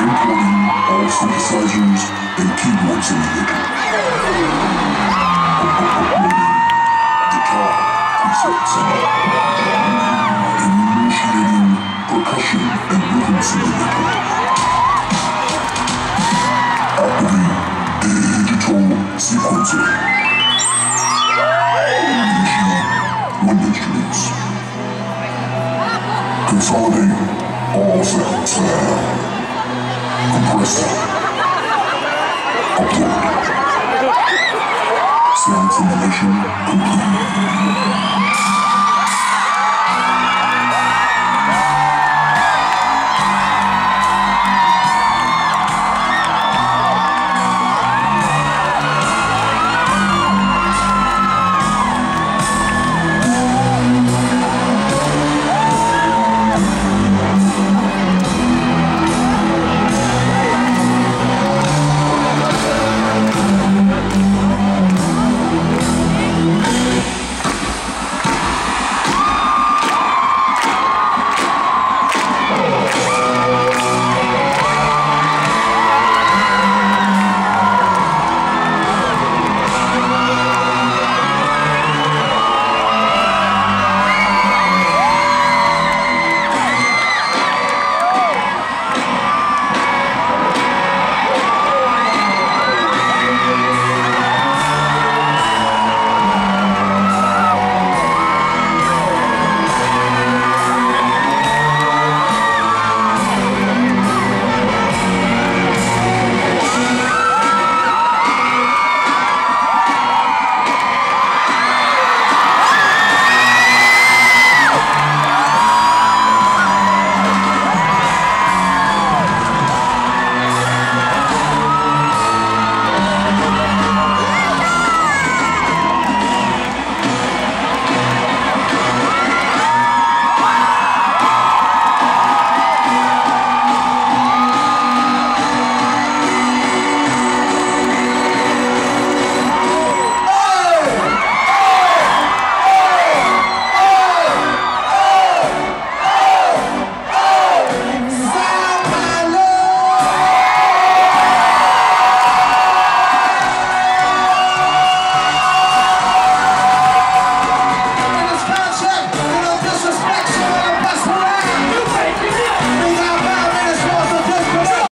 Importing all synthesizers and keyboard simulator. Uploading guitar presets. Initiating percussion and rhythm simulator. Activate digital sequencer. Initiate wind instruments. Consolidate all sounds. Compressor. Upload. Sound simulation complete.